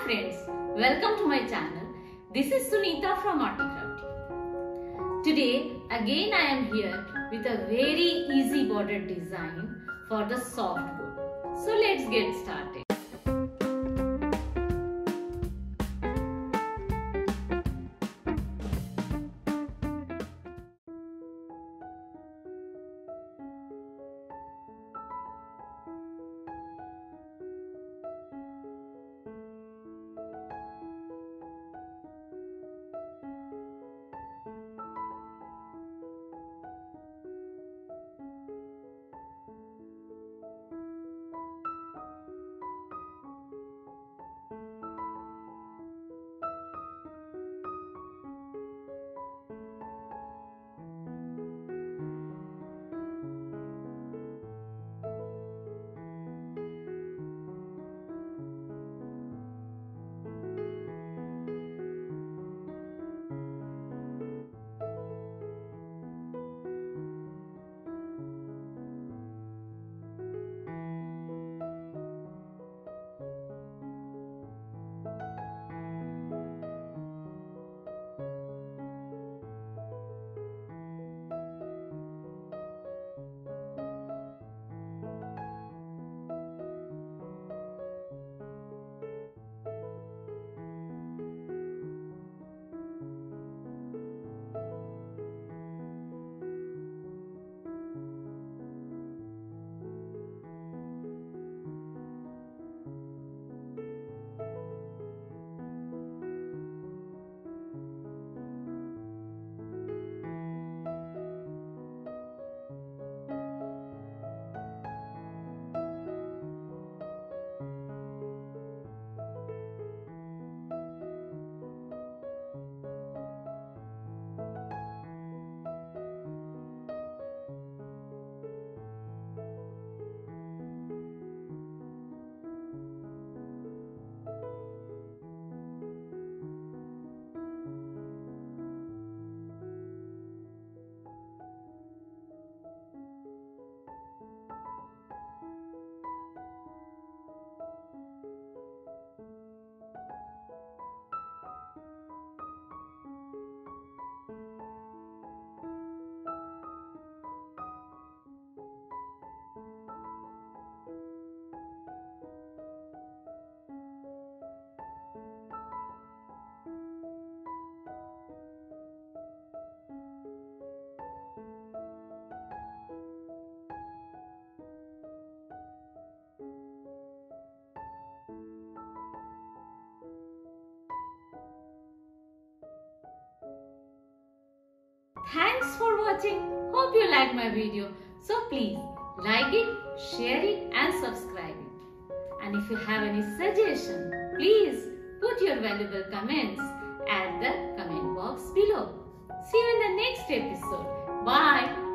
friends, welcome to my channel. This is Sunita from ARTY KRAFTY. Today again I am here with a very easy border design for the soft board. So let's get started. Thanks for watching. Hope you like my video. So please like it, share it and subscribe it. And if you have any suggestion, please put your valuable comments at the comment box below. See you in the next episode. Bye.